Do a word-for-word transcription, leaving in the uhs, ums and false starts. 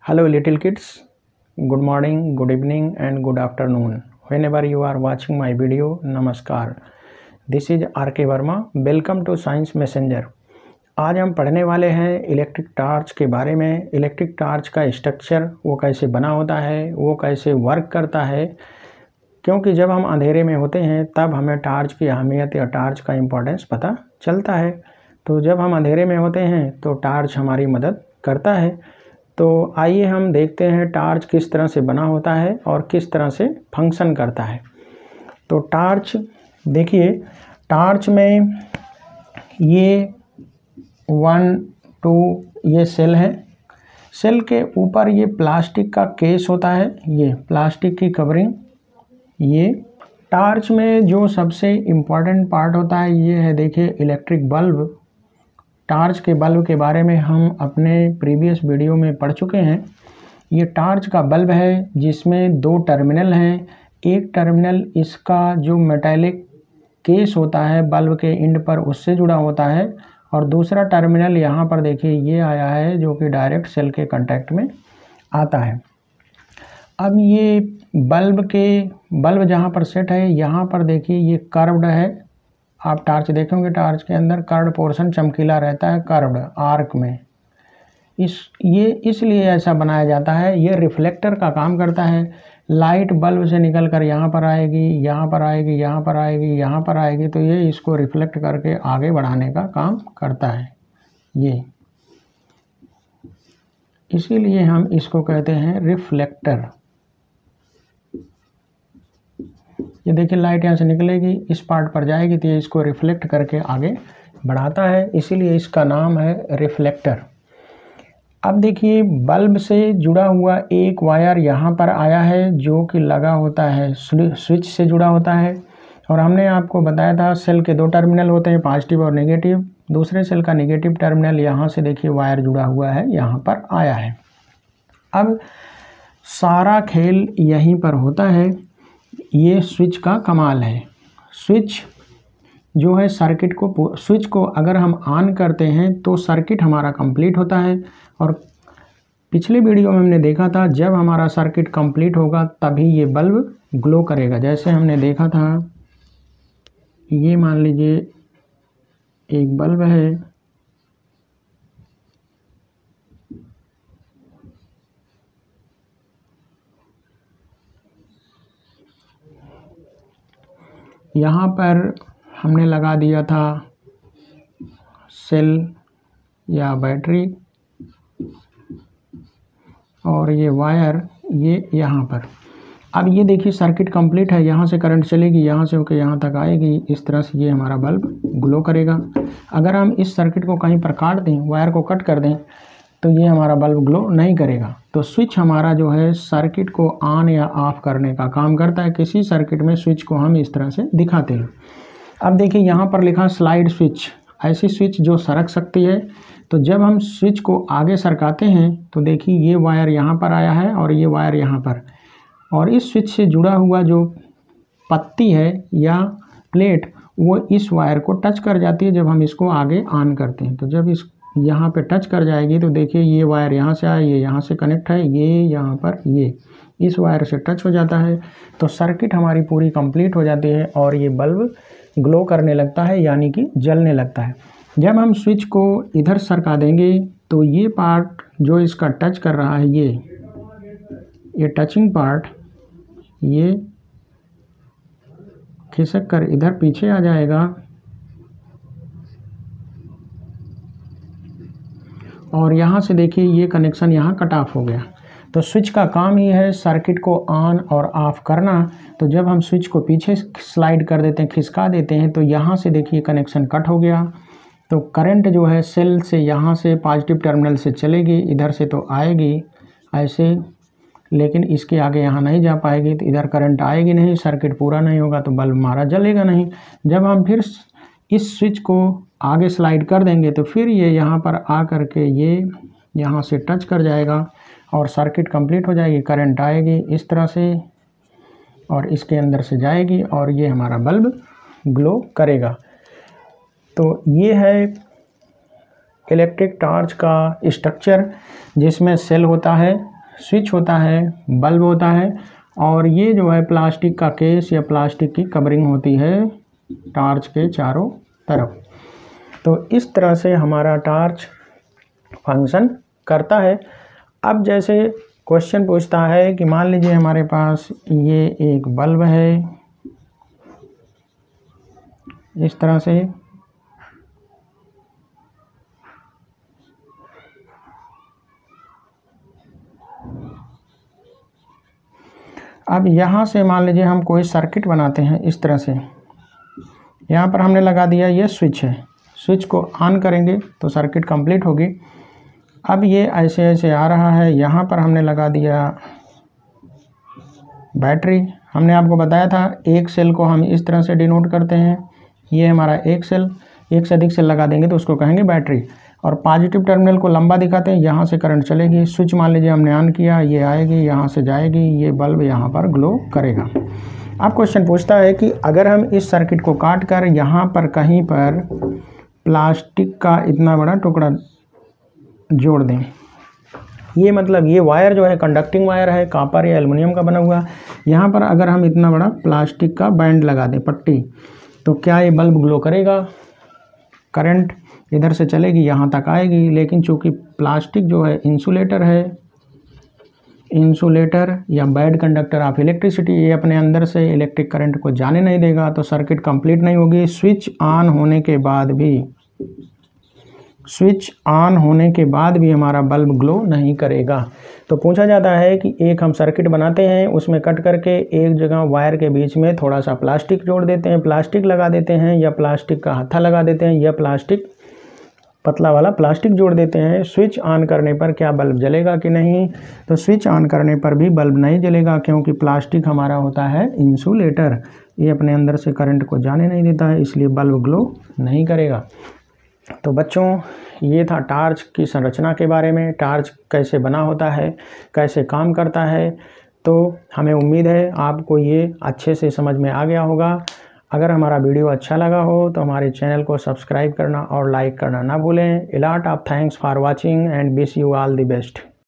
Hello little kids, good morning, good evening and good afternoon. Whenever you are watching my video, Namaskar. This is R K Verma. Welcome to Science Messenger. आज हम पढ़ने वाले हैं electric torch के बारे में. Electric torch का structure, वो कैसे बना होता है, वो कैसे वर्क करता है. क्योंकि जब हम अंधेरे में होते हैं तब हमें टार्च की अहमियत या टार्च का इम्पोर्टेंस पता चलता है. तो जब हम अंधेरे में होते हैं तो टार्च हमारी मदद करता है. तो आइए हम देखते हैं टार्च किस तरह से बना होता है और किस तरह से फंक्शन करता है. तो टार्च देखिए, टार्च में ये वन टू ये सेल है. सेल के ऊपर ये प्लास्टिक का केस होता है, ये प्लास्टिक की कवरिंग. ये टार्च में जो सबसे इम्पॉर्टेंट पार्ट होता है ये है, देखिए, इलेक्ट्रिक बल्ब. टार्च के बल्ब के बारे में हम अपने प्रीवियस वीडियो में पढ़ चुके हैं. ये टार्च का बल्ब है जिसमें दो टर्मिनल हैं. एक टर्मिनल इसका जो मेटालिक केस होता है बल्ब के एंड पर, उससे जुड़ा होता है, और दूसरा टर्मिनल यहाँ पर देखिए ये आया है जो कि डायरेक्ट सेल के कांटेक्ट में आता है. अब ये बल्ब के बल्ब जहाँ पर सेट है, यहाँ पर देखिए ये कर्व्ड है. आप टार्च देखेंगे, टार्च के अंदर कर्व्ड पोर्शन चमकीला रहता है, कर्व्ड आर्क में. इस ये इसलिए ऐसा बनाया जाता है. ये रिफ्लेक्टर का काम करता है. लाइट बल्ब से निकल कर यहाँ पर आएगी, यहाँ पर आएगी, यहाँ पर आएगी, यहाँ पर आएगी, तो ये इसको रिफ्लेक्ट करके आगे बढ़ाने का काम करता है. ये इसीलिए हम इसको कहते हैं रिफ्लेक्टर. ये देखिए, लाइट यहाँ से निकलेगी, इस पार्ट पर जाएगी, तो ये इसको रिफ्लेक्ट करके आगे बढ़ाता है, इसीलिए इसका नाम है रिफ्लेक्टर. अब देखिए, बल्ब से जुड़ा हुआ एक वायर यहाँ पर आया है जो कि लगा होता है, स्विच से जुड़ा होता है. और हमने आपको बताया था सेल के दो टर्मिनल होते हैं, पॉजिटिव और नेगेटिव. दूसरे सेल का नेगेटिव टर्मिनल यहाँ से देखिए वायर जुड़ा हुआ है, यहाँ पर आया है. अब सारा खेल यहीं पर होता है. ये स्विच का कमाल है. स्विच जो है सर्किट को, स्विच को अगर हम ऑन करते हैं तो सर्किट हमारा कंप्लीट होता है. और पिछले वीडियो में हमने देखा था जब हमारा सर्किट कंप्लीट होगा तभी ये बल्ब ग्लो करेगा. जैसे हमने देखा था, ये मान लीजिए एक बल्ब है, यहाँ पर हमने लगा दिया था सेल या बैटरी, और ये वायर ये यहाँ पर. अब ये देखिए सर्किट कंप्लीट है. यहाँ से करंट चलेगी, यहाँ से होकर यहाँ तक आएगी. इस तरह से ये हमारा बल्ब ग्लो करेगा. अगर हम इस सर्किट को कहीं पर काट दें, वायर को कट कर दें, तो ये हमारा बल्ब ग्लो नहीं करेगा. तो स्विच हमारा जो है सर्किट को ऑन या ऑफ करने का काम करता है. किसी सर्किट में स्विच को हम इस तरह से दिखाते हैं. अब देखिए यहाँ पर लिखा स्लाइड स्विच, ऐसी स्विच जो सरक सकती है. तो जब हम स्विच को आगे सरकाते हैं तो देखिए ये वायर यहाँ पर आया है और ये वायर यहाँ पर, और इस स्विच से जुड़ा हुआ जो पत्ती है या प्लेट, वो इस वायर को टच कर जाती है जब हम इसको आगे ऑन करते हैं. तो जब इस यहाँ पे टच कर जाएगी तो देखिए ये वायर यहाँ से आया, ये यहाँ से कनेक्ट है, ये यहाँ पर ये इस वायर से टच हो जाता है. तो सर्किट हमारी पूरी कंप्लीट हो जाती है और ये बल्ब ग्लो करने लगता है, यानी कि जलने लगता है. जब हम स्विच को इधर सरका देंगे तो ये पार्ट जो इसका टच कर रहा है, ये ये टचिंग पार्ट ये खिसक कर इधर पीछे आ जाएगा, और यहाँ से देखिए ये कनेक्शन यहाँ कट ऑफ हो गया. तो स्विच का काम ही है सर्किट को ऑन और ऑफ करना. तो जब हम स्विच को पीछे स्लाइड कर देते हैं, खिसका देते हैं, तो यहाँ से देखिए कनेक्शन कट हो गया. तो करंट जो है सेल से यहाँ से पॉजिटिव टर्मिनल से चलेगी, इधर से तो आएगी ऐसे, लेकिन इसके आगे यहाँ नहीं जा पाएगी. तो इधर करंट आएगी नहीं, सर्किट पूरा नहीं होगा, तो बल्ब हमारा जलेगा नहीं. जब हम फिर इस स्विच को आगे स्लाइड कर देंगे तो फिर ये यहाँ पर आ कर के ये यहाँ से टच कर जाएगा और सर्किट कंप्लीट हो जाएगी. करंट आएगी इस तरह से और इसके अंदर से जाएगी और ये हमारा बल्ब ग्लो करेगा. तो ये है इलेक्ट्रिक टार्च का स्ट्रक्चर, जिसमें सेल होता है स्विच होता है, बल्ब होता है, और ये जो है प्लास्टिक का केस या प्लास्टिक की कवरिंग होती है टार्च के चारों तरफ। तो इस तरह से हमारा टार्च फंक्शन करता है। अब जैसे क्वेश्चन पूछता है कि मान लीजिए हमारे पास ये एक बल्ब है इस तरह से, अब यहाँ से मान लीजिए हम कोई सर्किट बनाते हैं इस तरह से। यहाँ पर हमने लगा दिया, ये स्विच है, स्विच को ऑन करेंगे तो सर्किट कंप्लीट होगी। अब ये ऐसे ऐसे आ रहा है, यहाँ पर हमने लगा दिया बैटरी। हमने आपको बताया था एक सेल को हम इस तरह से डिनोट करते हैं, ये हमारा एक सेल, एक से अधिक सेल लगा देंगे तो उसको कहेंगे बैटरी। और पॉजिटिव टर्मिनल को लंबा दिखाते हैं, यहाँ से करंट चलेगी। स्विच मान लीजिए हमने ऑन किया, ये आएगी, यहाँ से जाएगी, ये बल्ब यहाँ पर ग्लो करेगा। अब क्वेश्चन पूछता है कि अगर हम इस सर्किट को काट कर यहाँ पर कहीं पर प्लास्टिक का इतना बड़ा टुकड़ा जोड़ दें, ये मतलब ये वायर जो है कंडक्टिंग वायर है, कॉपर या एल्युमिनियम का बना हुआ, यहाँ पर अगर हम इतना बड़ा प्लास्टिक का बैंड लगा दें, पट्टी, तो क्या ये बल्ब ग्लो करेगा? करंट इधर से चलेगी, यहाँ तक आएगी, लेकिन चूंकि प्लास्टिक जो है इंसुलेटर है, इंसुलेटर या बैड कंडक्टर ऑफ इलेक्ट्रिसिटी, ये अपने अंदर से इलेक्ट्रिक करंट को जाने नहीं देगा, तो सर्किट कंप्लीट नहीं होगी। स्विच ऑन होने के बाद भी स्विच ऑन होने के बाद भी हमारा बल्ब ग्लो नहीं करेगा। तो पूछा जाता है कि एक हम सर्किट बनाते हैं, उसमें कट करके एक जगह वायर के बीच में थोड़ा सा प्लास्टिक जोड़ देते हैं, प्लास्टिक लगा देते हैं, या प्लास्टिक का हत्था लगा देते हैं, या प्लास्टिक पतला वाला प्लास्टिक जोड़ देते हैं। स्विच ऑन करने पर क्या बल्ब जलेगा कि नहीं? तो स्विच ऑन करने पर भी बल्ब नहीं जलेगा, क्योंकि प्लास्टिक हमारा होता है इंसुलेटर, ये अपने अंदर से करंट को जाने नहीं देता है, इसलिए बल्ब ग्लो नहीं करेगा। तो बच्चों, ये था टार्च की संरचना के बारे में, टार्च कैसे बना होता है, कैसे काम करता है। तो हमें उम्मीद है आपको ये अच्छे से समझ में आ गया होगा। अगर हमारा वीडियो अच्छा लगा हो तो हमारे चैनल को सब्सक्राइब करना और लाइक करना ना भूलें। A lot of thanks for watching and wish you all the best.